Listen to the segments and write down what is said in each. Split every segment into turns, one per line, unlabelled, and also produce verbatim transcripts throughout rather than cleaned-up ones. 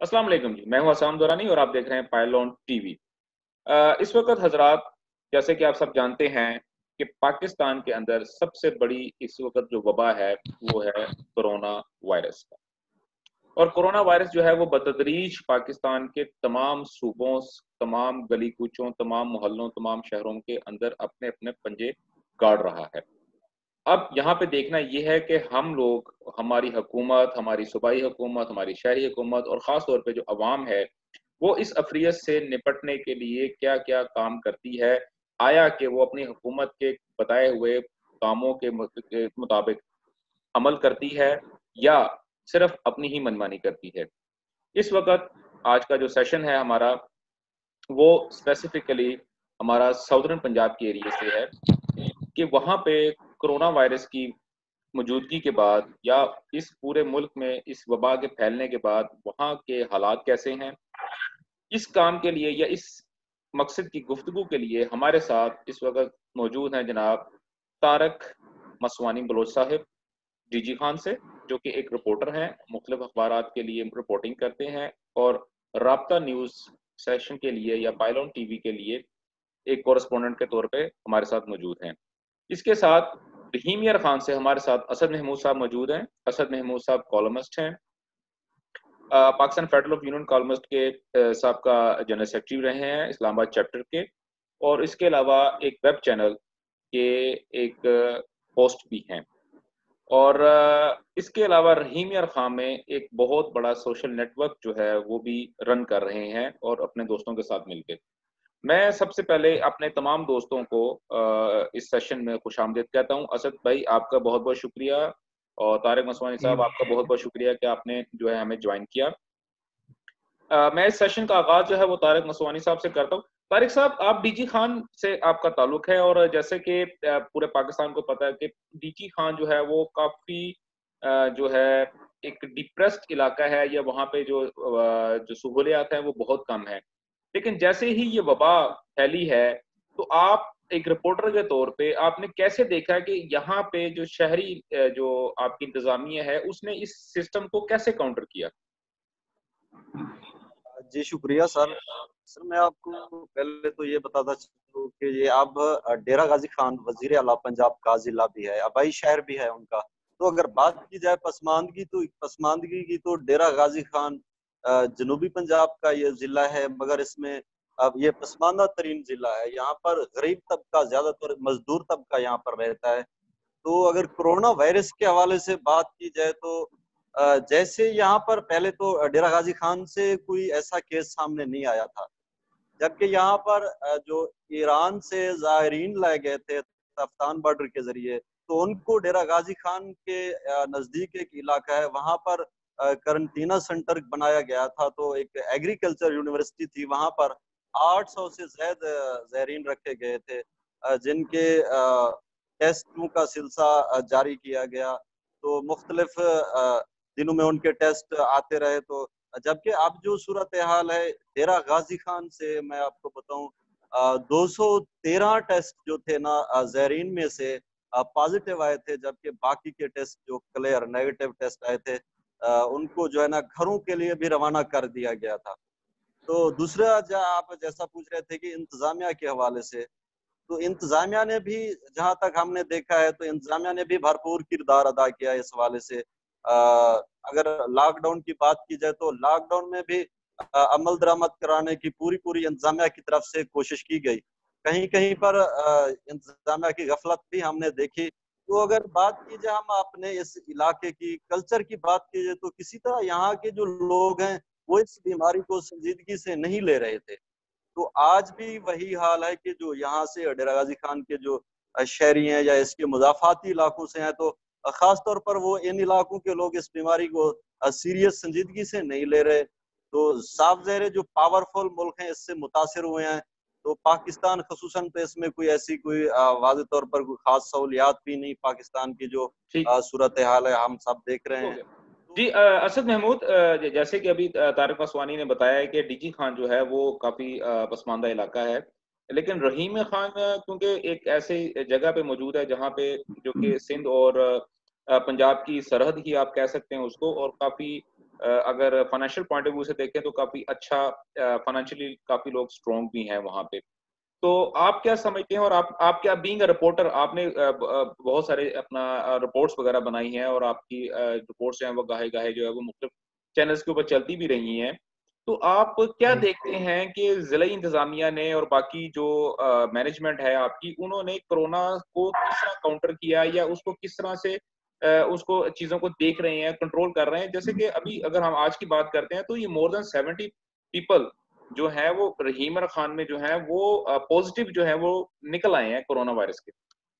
अस्सलाम वालेकुम जी, मैं हूं हसाम दुरानी और आप देख रहे हैं पायलॉन टीवी। इस वक्त हजरात, जैसे कि आप सब जानते हैं कि पाकिस्तान के अंदर सबसे बड़ी इस वक्त जो वबा है वो है कोरोना वायरस का। और कोरोना वायरस जो है वो बतदरीज पाकिस्तान के तमाम सूबों, तमाम गली कूचों, तमाम मोहल्लों, तमाम शहरों के अंदर अपने अपने पंजे गाड़ रहा है। अब यहाँ पे देखना ये है कि हम लोग, हमारी हुकूमत, हमारी सूबाई हुकूमत, हमारी शहरी हुकूमत और ख़ास तौर पे जो अवाम है, वो इस अफरियत से निपटने के लिए क्या क्या काम करती है। आया कि वो अपनी हुकूमत के बताए हुए कामों के मुताबिक अमल करती है या सिर्फ अपनी ही मनमानी करती है। इस वक्त आज का जो सेशन है हमारा, वो स्पेसिफिकली हमारा साउदर्न पंजाब के एरिया से है कि वहाँ पे कोरोना वायरस की मौजूदगी के बाद या इस पूरे मुल्क में इस वबा के फैलने के बाद वहाँ के हालात कैसे हैं। इस काम के लिए या इस मकसद की गुफ्तगू के लिए हमारे साथ इस वक्त मौजूद हैं जनाब तारक मसवानी बलोच साहिब डीजी खान से, जो कि एक रिपोर्टर हैं, मुख्तलिफ अखबारात के लिए रिपोर्टिंग करते हैं और राब्ता न्यूज़ सेशन के लिए या पायलॉन टीवी के लिए एक कॉरेस्पोंडेंट के तौर पे हमारे साथ मौजूद हैं। इसके साथ रहीम खान से हमारे साथ असद महमूद साहब मौजूद हैं। असद महमूद साहब कॉलमिस्ट हैं, Pakistan federal of union columnist के साहब का जनरल सेक्रेटरी रहे हैं इस्लामाबाद चैप्टर के, और इसके अलावा एक वेब चैनल के एक होस्ट भी हैं। और इसके अलावा रहीम खान में एक बहुत बड़ा सोशल नेटवर्क जो है वो भी रन कर रहे हैं और अपने दोस्तों के साथ मिलकर। मैं सबसे पहले अपने तमाम दोस्तों को इस सेशन में खुशामदीद कहता हूं। असद भाई, आपका बहुत बहुत शुक्रिया, और तारिक मसवानी साहब आपका बहुत बहुत शुक्रिया कि आपने जो है हमें ज्वाइन किया। आ, मैं इस सेशन का आगाज जो है वो तारिक मसवानी साहब से करता हूँ। तारिक साहब, आप डीजी खान से आपका ताल्लुक है, और जैसे कि पूरे पाकिस्तान को पता है कि डीजी खान जो है वो काफ़ी जो है एक डिप्रेस्ड इलाका है, या वहाँ पे जो जो सहूलियात हैं वो बहुत कम है। लेकिन जैसे ही ये वबा फैली है, तो आप एक रिपोर्टर के तौर पे आपने कैसे देखा कि यहाँ पे जो शहरी जो आपकी इंतजामिया है उसने इस सिस्टम को कैसे काउंटर किया?
जी शुक्रिया सर। सर मैं आपको पहले तो ये बताता चलूं कि ये अब डेरा गाजी खान वजीर आला पंजाब का जिला भी है, आबाई शहर भी है उनका। तो अगर बात की जाए पसमानदगी तो पसमानदगी की तो डेरा गाजी खान जनूबी पंजाब का ये जिला है, मगर इसमें अब ये पसमानदा तरीन जिला है। यहाँ पर गरीब तबका, ज्यादातर मजदूर तबका यहाँ पर रहता है। तो अगर कोरोना वायरस के हवाले से बात की जाए तो जैसे यहाँ पर पहले तो डेरा गाजी खान से कोई ऐसा केस सामने नहीं आया था, जबकि यहाँ पर जो ईरान से ज़ायरीन लाए गए थे अफगान बॉर्डर के जरिए, तो उनको डेरा गाजी खान के नजदीक एक इलाका है, वहां पर करंटीना सेंटर बनाया गया था। तो एक एग्रीकल्चर यूनिवर्सिटी थी, वहां पर आठ सौ से ज्यादा ज़ायरीन रखे गए थे, जिनके टेस्टों का सिलसिला जारी किया गया। तो मुख्तलिफ दिनों में उनके टेस्ट आते रहे। तो जबकि अब जो सूरत हाल है डेरा गाजी खान से मैं आपको बताऊं, दो सौ तेरह टेस्ट जो थे ना ज़ायरीन में से पॉजिटिव आए थे, जबकि बाकी के टेस्ट जो क्लियर नेगेटिव टेस्ट आए थे उनको जो है ना घरों के लिए भी रवाना कर दिया गया था। तो दूसरा जा आप जैसा पूछ रहे थे कि इंतजामिया के हवाले से, तो इंतजामिया ने भी, जहां तक हमने देखा है तो इंतजामिया ने भी भरपूर किरदार अदा किया इस हवाले से। आ, अगर लॉकडाउन की बात की जाए तो लॉकडाउन में भी आ, अमल दरामद कराने की पूरी पूरी इंतजामिया की तरफ से कोशिश की गई। कहीं कहीं पर इंतजामिया की गफलत भी हमने देखी। तो अगर बात की जाए हम अपने इस इलाके की कल्चर की बात की जाए तो किसी तरह यहाँ के जो लोग हैं वो इस बीमारी को संजीदगी से नहीं ले रहे थे। तो आज भी वही हाल है कि जो यहाँ से डेरा गाजी खान के जो शहरी हैं या इसके मुजाफाती इलाकों से हैं, तो खास तौर पर वो इन इलाकों के लोग इस बीमारी को सीरियस संजीदगी से नहीं ले रहे। तो साफ ज़ाहिर है जो पावरफुल मुल्क हैं इससे मुतासिर हुए हैं। तो पाकिस्तान खसूसन तो इसमें कोई ऐसी कोई वाज़ेह तौर पर कोई खास सहूलियात भी नहीं, पाकिस्तान की जो सूरत हाल है हम सब देख रहे हैं।
जी असद महमूद, जैसे कि अभी तारिक मसवानी ने बताया कि डीजी खान जो है वो काफ़ी पसमानदा इलाका है, लेकिन रहीम खान क्योंकि एक ऐसे जगह पे मौजूद है जहाँ पे जो कि सिंध और पंजाब की सरहद ही आप कह सकते हैं उसको, और काफ़ी اگر فائنینشیل پوائنٹ آف ویو سے دیکھیں تو کافی اچھا فائنینشلی کافی لوگ اسٹرانگ بھی ہیں وہاں پہ. تو آپ کیا سمجھتے ہیں اور آپ آپ کیا بینگ اے رپورٹر آپ نے بہت سارے اپنا رپورٹس وغیرہ بنائی ہیں اور آپ کی رپورٹس جو ہیں وہ گاہے گاہے جو ہے وہ مختلف چینلز کے اوپر چلتی بھی رہی ہیں, تو آپ کیا دیکھتے ہیں کہ ضلعی انتظامیہ نے اور باقی جو مینجمنٹ ہے آپ کی, انہوں نے کرونا کو کس طرح کاؤنٹر کیا یا اس کو کس طرح سے اس کو چیزوں کو دیکھ رہے ہیں, کنٹرول کر رہے ہیں؟ جیسے کہ ابھی اگر ہم آج کی بات کرتے ہیں تو یہ مور دین سیونٹی پیپل جو ہے وہ رحیمر خان میں جو ہے وہ پوزیٹیو جو ہے وہ نکل آئے ہیں کورونا وائرس کے.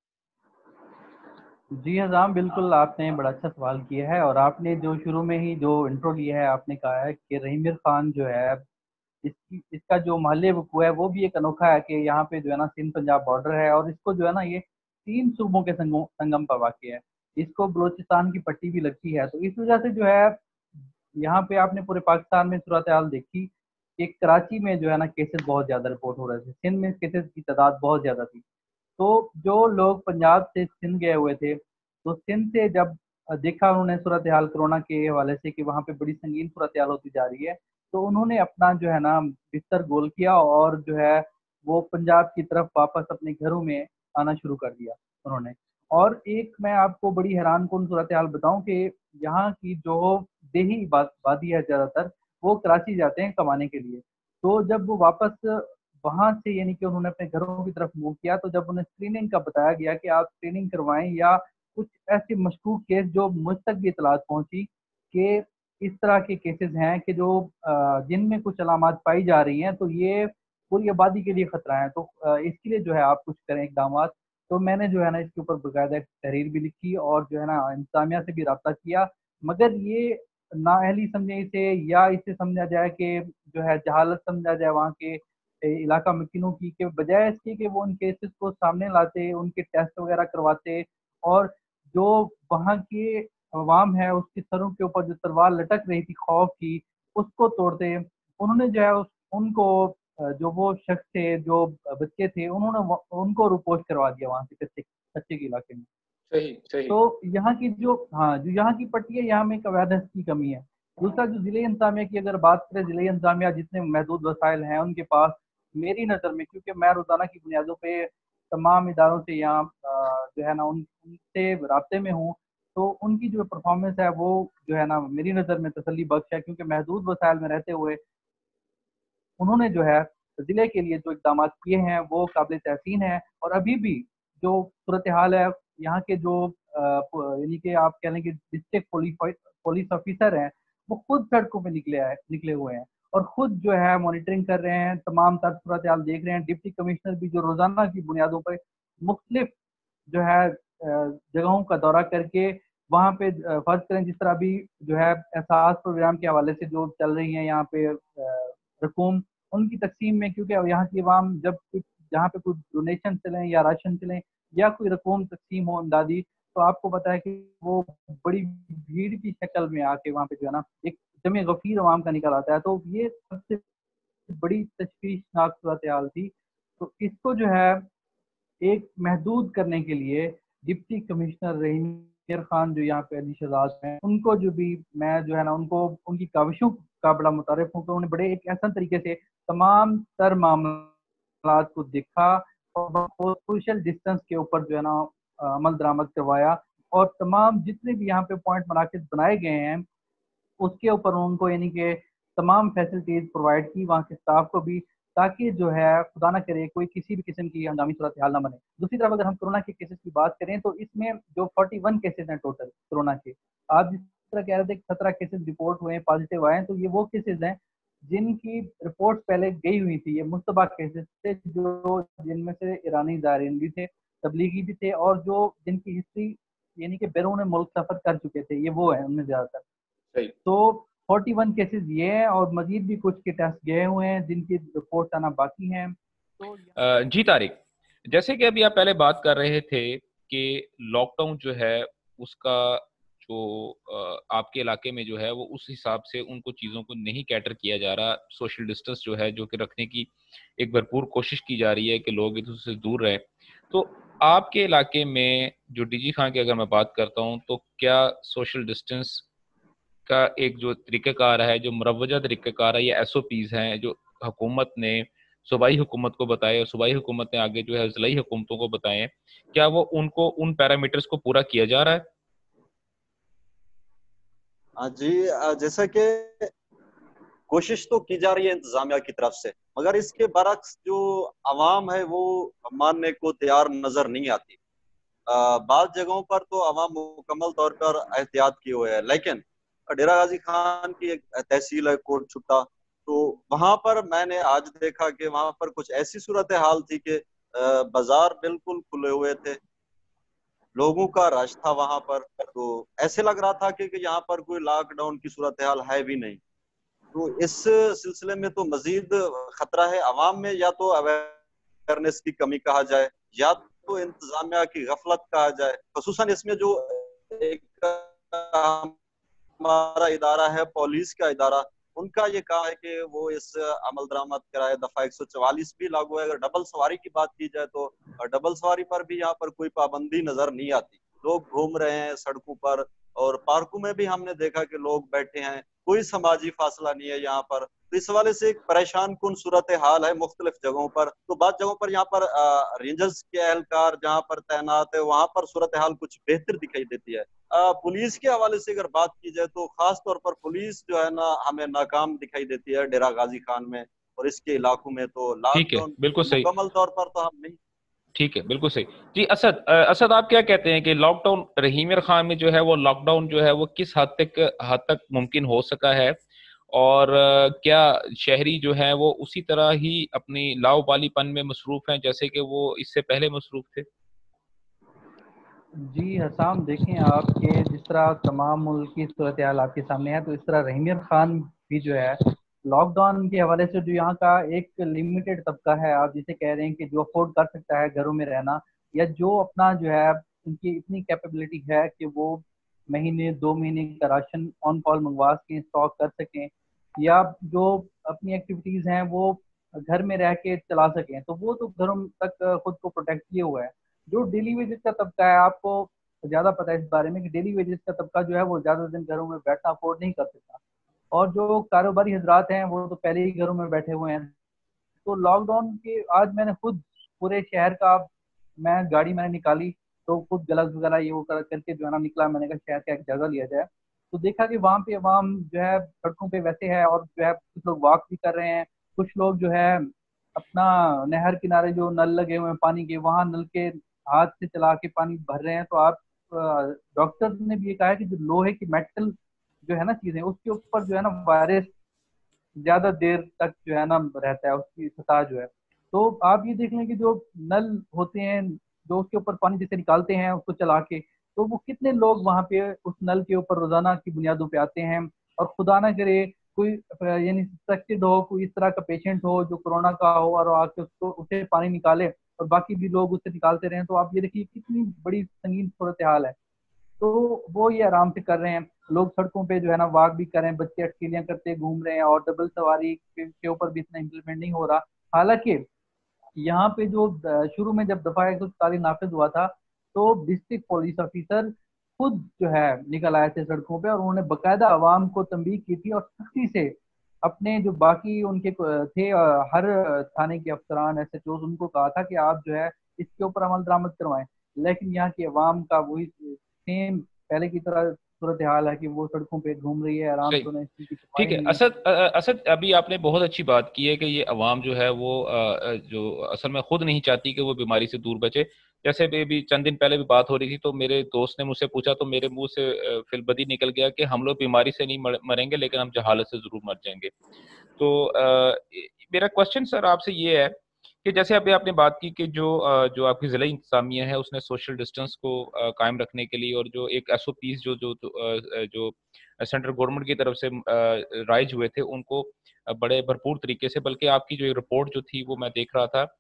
جی حسام, بالکل آپ نے بڑا اچھا سوال کیا ہے, اور آپ نے جو شروع میں ہی جو انٹرو لیا ہے آپ نے کہا ہے کہ رحیمر خان جو ہے اس کی اس کا جو محل وقوع ہے وہ بھی ایک انوکھا ہے کہ یہاں پہ جو ہے نا سندھ پنجاب بارڈر ہے, اور اس کو جو ہے نا یہ تین صوبوں کے سنگم پر واقع ہے, اس کو بلوچستان کی پٹی بھی لگتی ہے. تو اس وجہ سے جو ہے یہاں پہ آپ نے پورے پاکستان میں صورتحال دیکھی کہ کراچی میں جو ہے نا کیسز بہت زیادہ رپورٹ ہو رہے تھے, سندھ میں کیسز کی تعداد بہت زیادہ تھی. تو جو لوگ پنجاب سے سندھ گئے ہوئے تھے تو سندھ سے جب دیکھا انہوں نے صورتحال کرونا کے حوالے سے کہ وہاں پہ بڑی سنگین صورتحال ہوتی جا رہی ہے, تو انہوں نے اپنا جو ہے نا بستر گول کیا اور جو ہے وہ پنجاب کی طرف واپس اپنے گھروں میں آنا شروع کر دیا انہوں نے. اور ایک میں آپ کو بڑی حیران کن صورتحال بتاؤں کہ یہاں کی جو دیہی وادی ہے زیادہ تر وہ کراچی جاتے ہیں کمانے کے لیے. تو جب وہ واپس وہاں سے یعنی کہ انہوں نے اپنے گھروں کی طرف موو کیا, تو جب انہیں اسکریننگ کا بتایا گیا کہ آپ اسکریننگ کروائیں یا کچھ ایسے مشکوک کیس جو مجھ تک بھی اطلاعات پہنچی کہ اس طرح کے کیسز ہیں کہ جو جن میں کچھ علامات پائی جا رہی ہیں, تو یہ پوری آبادی کے لیے خطرہ ہیں, تو اس کے لیے جو ہے آپ کچھ کریں اقدامات. تو میں نے جو ہے نا اس کے اوپر باقاعدہ تحریر بھی لکھی اور جو ہے نا انتظامیہ سے بھی رابطہ کیا, مگر یہ نااہلی سمجھے اسے یا اسے سمجھا جائے کہ جو ہے جہالت سمجھا جائے وہاں کے علاقہ مکینوں کی, کہ بجائے اس کی کہ وہ ان کیسز کو سامنے لاتے, ان کے ٹیسٹ وغیرہ کرواتے اور جو وہاں کے عوام ہے اس کے سروں کے اوپر جو تلوار لٹک رہی تھی خوف کی اس کو توڑتے, انہوں نے جو ہے ان کو جو وہ شخص تھے جو بچے تھے انہوں نے ان کو روپوش کروا دیا وہاں سے کچے کچے کے علاقے میں.
صحیح صحیح.
تو یہاں کی جو ہاں جو یہاں کی پٹی ہے یہاں میں قواعد کی کمی ہے. دوسرا جو ضلعی انتظامیہ کی اگر بات کریں, ضلعی انتظامیہ جتنے محدود وسائل ہیں ان کے پاس میری نظر میں, کیونکہ میں روزانہ کی بنیادوں پہ تمام اداروں سے یہاں جو ہے نا ان سے رابطے میں ہوں, تو ان کی جو پرفارمنس ہے وہ جو ہے نا میری نظر میں تسلی بخش ہے, کیونکہ محدود وسائل میں رہتے ہوئے انہوں نے جو ہے ضلع کے لیے جو اقدامات کیے ہیں وہ قابل تحسین ہیں. اور ابھی بھی جو صورتحال ہے یہاں کے جو یعنی کہ آپ کہہ لیں کہ ڈسٹرکٹ پولیس آفیسر ہیں وہ خود سڑکوں پہ نکلے آئے نکلے ہوئے ہیں اور خود جو ہے مانیٹرنگ کر رہے ہیں, تمام تر صورتحال دیکھ رہے ہیں. ڈپٹی کمشنر بھی جو روزانہ کی بنیادوں پر مختلف جو ہے جگہوں کا دورہ کر کے وہاں پہ فرض کریں جس طرح بھی جو ہے احساس پروگرام کے حوالے سے جو چل رہی ہیں یہاں پہ رقوم ان کی تقسیم میں, کیونکہ یہاں کی عوام جب کچھ جہاں پہ کچھ ڈونیشن چلیں یا راشن چلیں یا کوئی رقوم تقسیم ہو امدادی, تو آپ کو پتا ہے کہ وہ بڑی بھیڑ کی شکل میں آ کے وہاں پہ جو ہے نا ایک جمع غفیر عوام کا نکل آتا ہے. تو یہ سب سے بڑی تشویشناک صورتحال تھی. تو اس کو جو ہے ایک محدود کرنے کے لیے ڈپٹی کمشنر رحیم خان جو یہاں پہ علی شہزاد ہیں ان کو جو بھی میں جو ہے نا ان کو ان کی کاوشوں کا بڑا متعارف ہوں کہ انہوں نے بڑے ایک احسن طریقے سے تمام تر معاملات کو دیکھا اور سوشل ڈسٹینس کے اوپر جو ہے نا عمل درآمد کروایا, اور تمام جتنے بھی یہاں پہ پوائنٹ مراکز بنائے گئے ہیں اس کے اوپر ان کو یعنی کہ تمام فیسلٹیز پرووائڈ کی وہاں کے اسٹاف کو بھی, تاکہ جو ہے خدا نہ کرے کوئی کسی بھی قسم کی ہنگامی صورتحال نہ بنے. دوسری طرف اگر ہم کورونا کے کیسز کی بات کریں تو اس میں جو فورٹی ون کیسز ہیں ٹوٹل کورونا کے, آپ جس طرح کہہ رہے تھے کہ سترہ کیسز رپورٹ ہوئے ہیں پازیٹیو آئے ہیں, تو یہ وہ کیسز ہیں جن کی رپورٹ پہلے گئی ہوئی تھی. یہ مشتبہ کیسز تھے جو جن میں سے ایرانی زائرین بھی تھے, تبلیغی بھی تھے, اور جو جن کی ہسٹری یعنی کہ بیرون ملک سفر کر چکے تھے, یہ وہ ہیں ان میں زیادہ تر. تو فورٹی ون کیسز یہ ہیں اور مزید بھی کچھ کے ٹیسٹ گئے ہوئے ہیں جن کی رپورٹ آنا باقی ہیں. تو
جی طارق, جیسے کہ ابھی آپ پہلے بات کر رہے تھے کہ لاک ڈاؤن جو ہے اس کا جو آپ کے علاقے میں جو ہے وہ اس حساب سے ان کو چیزوں کو نہیں کیٹر کیا جا رہا, سوشل ڈسٹینس جو ہے جو کہ رکھنے کی ایک بھرپور کوشش کی جا رہی ہے کہ لوگ ایک دوسرے سے دور رہیں. تو آپ کے علاقے میں جو ڈی جی خان کی اگر میں بات کرتا ہوں تو کیا سوشل ڈسٹینس کا ایک جو طریقہ کار ہے, جو مروجہ طریقہ کار ہے, یہ ایس او پیز ہیں جو حکومت نے صوبائی حکومت کو بتائے اور صوبائی حکومت نے آگے جو ہے ضلعی حکومتوں کو بتائے, کیا وہ ان کو ان پیرامیٹرز کو پورا کیا جا رہا ہے؟
جی جیسا کہ کوشش تو کی جا رہی ہے انتظامیہ کی طرف سے, مگر اس کے برعکس جو عوام ہے وہ ماننے کو تیار نظر نہیں آتی. بعض جگہوں پر تو عوام مکمل طور پر احتیاط کیے ہوئے ہے, لیکن ڈیرہ غازی خان کی ایک تحصیل ہے کوٹ چھٹا, تو وہاں پر میں نے آج دیکھا کہ وہاں پر کچھ ایسی صورتحال تھی کہ بازار بالکل کھلے ہوئے تھے, لوگوں کا رش تھا وہاں پر, تو ایسے لگ رہا تھا کہ یہاں پر کوئی لاک ڈاؤن کی صورتحال ہے بھی نہیں. تو اس سلسلے میں تو مزید خطرہ ہے عوام میں, یا تو اویئرنیس کی کمی کہا جائے یا تو انتظامیہ کی غفلت کہا جائے, خصوصاً اس میں جو ایک ہمارا ادارہ ہے پولیس کا ادارہ, ان کا یہ کہا ہے کہ وہ اس عمل درآمد کرائے دفعہ ایک سو چوالیس بھی لاگو ہے. اگر ڈبل سواری کی بات کی جائے تو ڈبل سواری پر بھی یہاں پر کوئی پابندی نظر نہیں آتی, لوگ گھوم رہے ہیں سڑکوں پر, اور پارکوں میں بھی ہم نے دیکھا کہ لوگ بیٹھے ہیں, کوئی سماجی فاصلہ نہیں ہے یہاں پر. تو اس حوالے سے ایک پریشان کن صورتحال ہے مختلف جگہوں پر. تو بعض جگہوں پر یہاں پر رینجرز کے اہلکار جہاں پر تعینات ہے وہاں پر صورتحال کچھ بہتر دکھائی دیتی ہے. پولیس کے حوالے سے اگر بات کی جائے تو خاص طور پر پولیس جو ہے نا ہمیں ناکام دکھائی دیتی ہے ڈیرہ غازی خان میں اور اس کے علاقوں میں. تو لاک ڈاؤن
بالکل صحیح,
مکمل طور پر تو ہم نہیں.
ٹھیک ہے, بالکل صحیح. جی اسد, اسد آپ کیا کہتے ہیں کہ لاک ڈاؤن رحیم خان میں جو ہے وہ لاک ڈاؤن جو ہے وہ کس حد تک حد تک ممکن ہو سکا ہے, اور کیا شہری جو ہے وہ اسی طرح ہی اپنی لاؤبالی پن میں مصروف ہیں جیسے کہ وہ اس سے پہلے مصروف تھے؟
جی حسام, دیکھیں آپ کے جس طرح تمام ملک کی صورتحال آپ کے سامنے ہے, تو اس طرح رحیم خان بھی جو ہے لاک ڈاؤن کے حوالے سے جو یہاں کا ایک لمیٹڈ طبقہ ہے, آپ جسے کہہ رہے ہیں کہ جو افورڈ کر سکتا ہے گھروں میں رہنا, یا جو اپنا جو ہے ان کی اتنی کیپیبلٹی ہے کہ وہ مہینے دو مہینے کا راشن آن کال منگوا سکیں, اسٹاک کر سکیں, یا جو اپنی ایکٹیویٹیز ہیں وہ گھر میں رہ کے چلا سکیں, تو وہ تو گھروں تک خود کو پروٹیکٹ کیے ہوا ہے. جو ڈیلی ویجز کا طبقہ ہے, آپ کو زیادہ پتہ ہے اس بارے میں کہ ڈیلی ویجز کا طبقہ جو ہے وہ زیادہ دن گھروں میں بیٹھنا افورڈ نہیں کر سکتا, اور جو کاروباری حضرات ہیں وہ تو پہلے ہی گھروں میں بیٹھے ہوئے ہیں. تو لاک ڈاؤن کے آج میں نے خود پورے شہر کا, میں گاڑی میں نے نکالی تو خود گلوز وغیرہ یہ وہ کر کے جو ہے نا نکلا, میں نے کہا شہر کا ایک جگہ لیا جائے, تو دیکھا کہ وہاں پہ عوام جو ہے سڑکوں پہ ویسے ہے, اور جو ہے کچھ لوگ واک بھی کر رہے ہیں, کچھ لوگ جو ہے اپنا نہر کنارے جو نل لگے ہوئے ہیں پانی کے, وہاں نل کے ہاتھ سے چلا کے پانی بھر رہے ہیں. تو آپ ڈاکٹر نے بھی یہ کہا ہے کہ جو لوہے کی میٹل جو ہے نا چیزیں, اس کے اوپر جو ہے نا وائرس زیادہ دیر تک جو ہے نا رہتا ہے, اس کی سطح جو ہے. تو آپ یہ دیکھ لیں کہ جو نل ہوتے ہیں جو اس کے اوپر پانی جیسے نکالتے ہیں اس کو چلا کے, تو وہ کتنے لوگ وہاں پہ اس نل کے اوپر روزانہ کی بنیادوں پہ آتے ہیں, اور خدا نہ کرے کوئی یعنی سسپیکٹڈ ہو, کوئی اس طرح کا پیشنٹ ہو جو کورونا کا ہو, اور آ کے اس کو اسے پانی نکالے اور باقی بھی لوگ اسے نکالتے رہیں, تو آپ یہ دیکھیے کتنی بڑی سنگین صورتحال ہے. تو وہ یہ آرام سے کر رہے ہیں, لوگ سڑکوں پہ جو ہے نا واک بھی کر رہے ہیں, بچے اٹکیلیاں کرتے گھوم رہے ہیں, اور ڈبل سواری کے اوپر بھی اتنا امپلیمنٹ نہیں ہو رہا. حالانکہ یہاں پہ جو شروع میں جب دفعہ ایک سو چالیس نافذ ہوا تھا تو ڈسٹرکٹ پولیس آفیسر خود جو ہے نکل آئے تھے سڑکوں پہ, اور انہوں نے باقاعدہ عوام کو تنبیہ کی تھی, اور سختی سے اپنے جو باقی ان کے تھے ہر تھانے کے افسران ایس ایچ اوز, ان کو کہا تھا کہ آپ جو ہے اس کے اوپر عمل درآمد کروائیں. لیکن یہاں کی عوام کا وہی سیم پہلے کی طرح صورتحال ہے کہ وہ سڑکوں پہ گھوم رہی ہے آرام سے, انہیں اس چیز کی پرواہ
ٹھیک ہے.
نہیں ہے.
اسد اسد ابھی آپ نے بہت اچھی بات کی ہے کہ یہ عوام جو ہے وہ جو اصل میں خود نہیں چاہتی کہ وہ بیماری سے دور بچے. جیسے بھی چند دن پہلے بھی بات ہو رہی تھی تو میرے دوست نے مجھ سے پوچھا تو میرے منہ سے فی البدی نکل گیا کہ ہم لوگ بیماری سے نہیں مریں گے لیکن ہم جہالت سے ضرور مر جائیں گے. تو میرا کوشچن سر آپ سے یہ ہے کہ جیسے ابھی آپ نے بات کی کہ جو جو آپ کی ضلعی انتظامیہ ہے اس نے سوشل ڈسٹینس کو قائم رکھنے کے لیے, اور جو ایک ایس او پیز جو جو جو سینٹرل گورنمنٹ کی طرف سے رائج ہوئے تھے ان کو بڑے بھرپور طریقے سے, بلکہ آپ کی جو رپورٹ جو تھی وہ میں دیکھ رہا تھا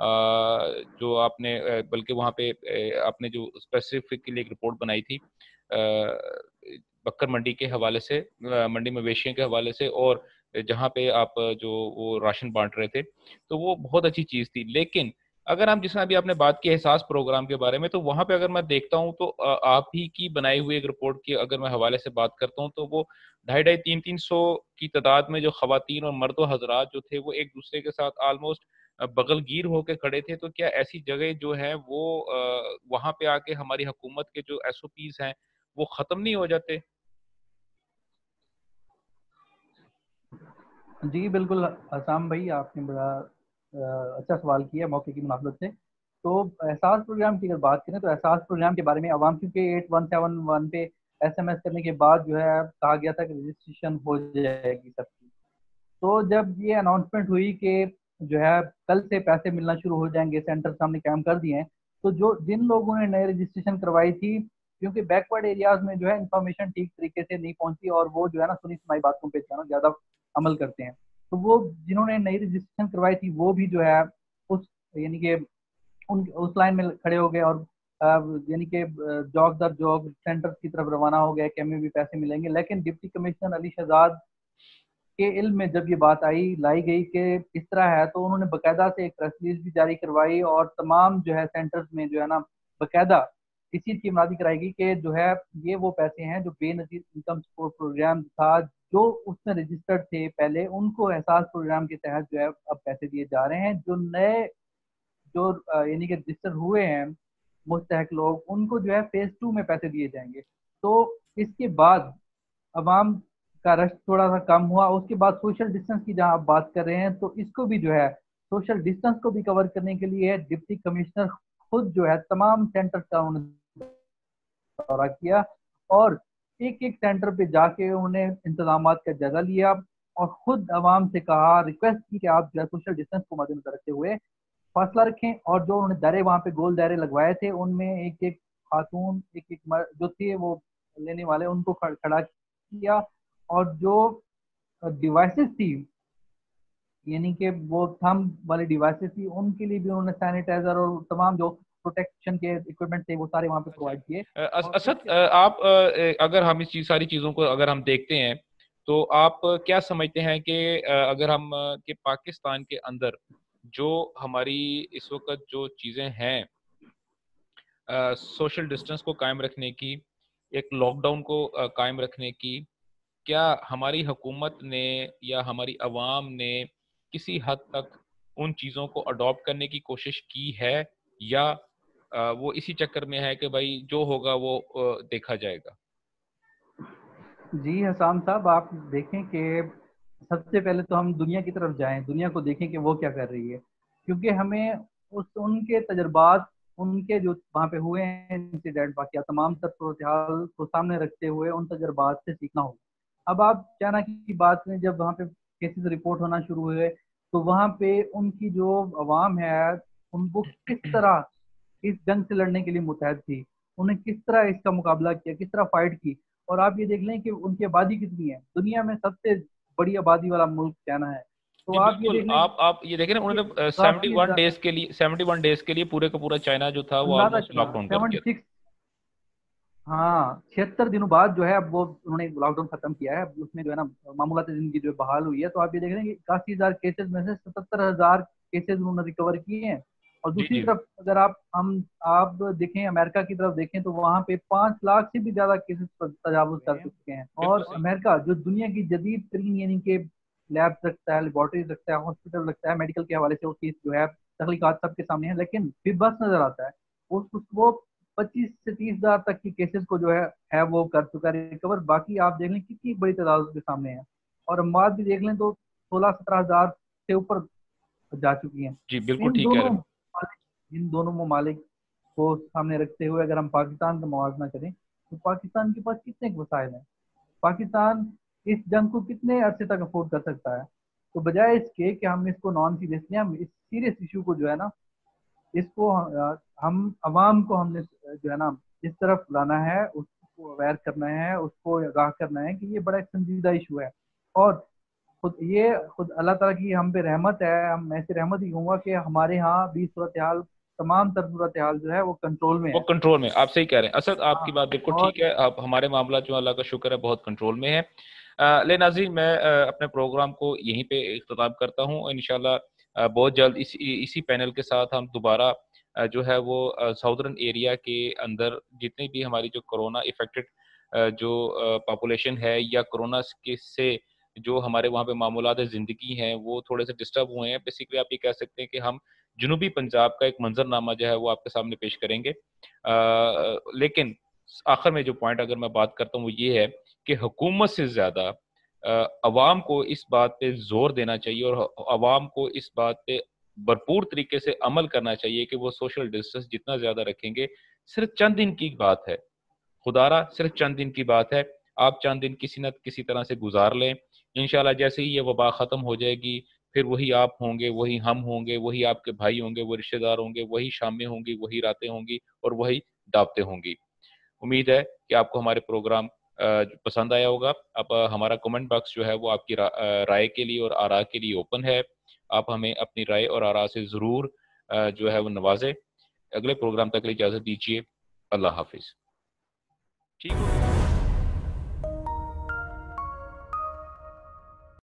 جو آپ نے بلکہ وہاں پہ آپ نے جو اسپیسیفکلی ایک رپورٹ بنائی تھی بکر منڈی کے حوالے سے, منڈی مویشیوں کے حوالے سے, اور جہاں پہ آپ جو وہ راشن بانٹ رہے تھے, تو وہ بہت اچھی چیز تھی. لیکن اگر ہم، جس میں ابھی آپ نے بات کی احساس پروگرام کے بارے میں، تو وہاں پہ اگر میں دیکھتا ہوں تو آپ ہی کی بنائی ہوئی ایک رپورٹ کی اگر میں حوالے سے بات کرتا ہوں تو وہ ڈھائی ڈھائی تین تین سو کی تعداد میں جو خواتین اور مرد و حضرات جو تھے وہ ایک دوسرے کے ساتھ آلموسٹ بغل گیر ہو کے کھڑے تھے. تو کیا ایسی جگہ جو ہیں وہ وہاں پہ آ کے ہماری حکومت کے جو ایس او پیز ہیں وہ ختم نہیں ہو جاتے؟
جی بالکل حسام بھائی، آپ نے بڑا اچھا سوال کیا موقع کی مناسبت سے. تو احساس پروگرام کی اگر بات کریں تو احساس پروگرام کے بارے میں عوام کیونکہ ایٹ ون سیون ون پہ ایس ایم ایس کرنے کے بعد جو ہے کہا گیا تھا کہ رجسٹریشن ہو جائے گی سب کی. تو جب یہ اناؤنسمنٹ ہوئی کہ جو ہے کل سے پیسے ملنا شروع ہو جائیں گے، سینٹر سامنے قائم کر دیے ہیں، تو جو جن لوگوں نے نئے رجسٹریشن کروائی تھی، کیونکہ بیکورڈ ایریاز میں جو ہے انفارمیشن ٹھیک طریقے سے نہیں پہنچی اور وہ جو ہے نا سنی سنائی باتوں پہ زیادہ عمل کرتے ہیں، تو وہ جنہوں نے نئی رجسٹریشن کروائی تھی وہ بھی جو ہے اس یعنی کہ ان اس لائن میں کھڑے ہو گئے اور یعنی کہ جاب در جاب سینٹر کی طرف روانہ ہو گئے کہ ہمیں بھی پیسے ملیں گے. لیکن ڈپٹی کمشنر علی شہزاد کے علم میں جب یہ بات آئی لائی گئی کہ اس طرح ہے، تو انہوں نے باقاعدہ سے ایک پریس ریلیز بھی جاری کروائی اور تمام جو ہے سینٹرز میں جو ہے نا باقاعدہ اس چیز کی منادی کرائی گئی کہ جو ہے یہ وہ پیسے ہیں جو بے نظیر انکم سپورٹ پروگرام تھا جو اس میں رجسٹرڈ تھے پہلے، ان کو احساس پروگرام کے تحت جو ہے اب پیسے دیے جا رہے ہیں. جو نئے جو یعنی کہ رجسٹر ہوئے ہیں مستحق لوگ، ان کو جو ہے فیز ٹو میں پیسے دیے جائیں گے. تو اس کے بعد عوام کا رش تھوڑا سا کم ہوا. اس کے بعد سوشل ڈسٹینس کی جہاں آپ بات کر رہے ہیں تو اس کو بھی جو ہے سوشل ڈسٹینس کو بھی کور کرنے کے لیے ڈپٹی کمشنر خود جو ہے تمام سینٹر کا انہوں نے دورہ کیا اور ایک ایک سینٹر پہ جا کے انہوں نے انتظامات کا جائزہ لیا اور خود عوام سے کہا، ریکویسٹ کی کہ آپ جو ہے سوشل ڈسٹینس کو مد نظر رکھتے ہوئے فاصلہ رکھیں. اور جو انہوں نے دائرے وہاں پہ گول دائرے لگوائے تھے ان میں ایک ایک خاتون ایک ایک جو تھے وہ لینے والے ان کو کھڑا کیا اور جو ڈیوائسز تھی یعنی کہ وہ تھم والی ڈیوائسز تھی ان کے لیے بھی انہوں نے سینیٹائزر اور تمام جو پروٹیکشن کے اکوپمنٹ تھے وہ سارے وہاں پہ پرووائڈ کیے.
اسد، آپ اگر ہم اس چیز ساری چیزوں کو اگر ہم دیکھتے ہیں تو آپ کیا سمجھتے ہیں کہ اگر ہم کہ پاکستان کے اندر جو ہماری اس وقت جو چیزیں ہیں سوشل ڈسٹینس کو قائم رکھنے کی، ایک لاک ڈاؤن کو قائم رکھنے کی، کیا ہماری حکومت نے یا ہماری عوام نے کسی حد تک ان چیزوں کو اڈاپٹ کرنے کی کوشش کی ہے یا وہ اسی چکر میں ہے کہ بھائی جو ہوگا وہ دیکھا جائے گا؟
جی حسام صاحب، آپ دیکھیں کہ سب سے پہلے تو ہم دنیا کی طرف جائیں، دنیا کو دیکھیں کہ وہ کیا کر رہی ہے، کیونکہ ہمیں اس ان کے تجربات، ان کے جو وہاں پہ ہوئے ہیں انسیڈنٹ واقعات، تمام تر صورتحال کو سامنے رکھتے ہوئے ان تجربات سے سیکھنا ہوگا. اب آپ چائنا کی بات میں جب وہاں پہ کیسز رپورٹ ہونا شروع ہوئے تو وہاں پہ ان کی جو عوام ہے ان کو کس طرح اس جنگ سے لڑنے کے لیے متحد تھی، انہیں کس طرح اس کا مقابلہ کیا، کس طرح فائٹ کی. اور آپ یہ دیکھ لیں کہ ان کی آبادی کتنی ہے، دنیا میں سب سے بڑی آبادی والا ملک چائنا ہے. تو آپ یہ دیکھ لیں
آپ آپ یہ دیکھیں نا، انہوں نے سیونٹی ون ڈیز کے لیے سیونٹی ون ڈیز کے لیے پورے کا پورا چائنا جو تھا وہ آلموسٹ لاک ڈاؤن کر دیا.
ہاں چھہتر دنوں بعد جو ہے اب وہ انہوں نے لاک ڈاؤن ختم کیا ہے، اس میں جو ہے نا معمولات زندگی جو بحال ہوئی ہے. تو آپ یہ دیکھ رہے ہیں کہ اکاسی ہزار کیسز میں سے ستر ہزار کیسز انہوں نے ریکور کیے ہیں. اور دوسری طرف اگر آپ ہم آپ دیکھیں امریکہ کی طرف دیکھیں تو وہاں پہ پانچ لاکھ سے بھی زیادہ کیسز تجاوز کر چکے ہیں. اور امریکہ جو دنیا کی جدید ترین یعنی کہ لیبس رکھتا ہے، لیبارٹریز رکھتا ہے، ہاسپٹل رکھتا ہے، میڈیکل کے حوالے سے وہ چیز جو ہے تخلیقات سب کے سامنے ہے، لیکن پھر بس نظر آتا ہے اس وہ پچیس سے تیس ہزار تک کی کیسز کو جو ہے ہے وہ کر چکا ہے ریکور. باقی آپ دیکھ لیں کتنی بڑی تعداد کے سامنے ہے اور اموات بھی دیکھ لیں تو سولہ سترہ ہزار سے اوپر جا چکی ہیں.
جی بالکل ٹھیک ہے.
ان دونوں ممالک کو سامنے رکھتے ہوئے اگر ہم پاکستان کا موازنہ کریں تو پاکستان کے پاس کتنے وسائل ہیں، پاکستان اس جنگ کو کتنے عرصے تک افورڈ کر سکتا ہے. تو بجائے اس کے کہ ہم اس کو نان سیریس لیں، ہم اس سیریس ایشو کو جو ہے نا اس کو ہم عوام کو ہم نے جو ہے نا اس طرف لانا ہے، اس کو اویئر کرنا ہے، اس کو آگاہ کرنا ہے کہ یہ بڑا ایک سنجیدہ ایشو ہے. اور خود یہ خود اللہ تعالیٰ کی ہم پہ رحمت ہے، ہم ایسے رحمت ہی کہوں گا کہ ہمارے ہاں بھی صورتحال تمام تر صورتحال جو ہے وہ کنٹرول میں ہے.
وہ کنٹرول میں، آپ صحیح کہہ رہے ہیں اسد، آپ کی بات بالکل ٹھیک ہے. آپ ہمارے معاملات جو اللہ کا شکر ہے بہت کنٹرول میں ہے. لے ناظرین، میں اپنے پروگرام کو یہیں پہ اختتام کرتا ہوں. انشاءاللہ بہت جلد اس اسی پینل کے ساتھ ہم دوبارہ جو ہے وہ ساؤدرن ایریا کے اندر جتنے بھی ہماری جو کرونا افیکٹڈ جو پاپولیشن ہے یا کرونا کے سے جو ہمارے وہاں پہ معمولات زندگی ہیں وہ تھوڑے سے ڈسٹرب ہوئے ہیں. بیسیکلی آپ یہ کہہ سکتے ہیں کہ ہم جنوبی پنجاب کا ایک منظر نامہ جو ہے وہ آپ کے سامنے پیش کریں گے. لیکن آخر میں جو پوائنٹ اگر میں بات کرتا ہوں وہ یہ ہے کہ حکومت سے زیادہ عوام کو اس بات پہ زور دینا چاہیے اور عوام کو اس بات پہ بھرپور طریقے سے عمل کرنا چاہیے کہ وہ سوشل ڈسٹنس جتنا زیادہ رکھیں گے. صرف چند دن کی بات ہے خدارا، صرف چند دن کی بات ہے. آپ چند دن کسی نہ کسی طرح سے گزار لیں. انشاءاللہ جیسے ہی یہ وبا ختم ہو جائے گی پھر وہی آپ ہوں گے، وہی ہم ہوں گے، وہی آپ کے بھائی ہوں گے، وہ رشتہ دار ہوں گے، وہی شامیں ہوں گی، وہی راتیں ہوں گی اور وہی دعوتیں ہوں گی. امید ہے کہ آپ کو ہمارے پروگرام پسند آیا ہوگا. اب ہمارا کمنٹ باکس جو ہے وہ آپ کی رائے کے لیے اور آراء کے لیے اوپن ہے. آپ ہمیں اپنی رائے اور آراء سے ضرور جو ہے وہ نوازیں. اگلے پروگرام تک اجازت دیجیے. اللہ حافظ. ٹھیک ہو.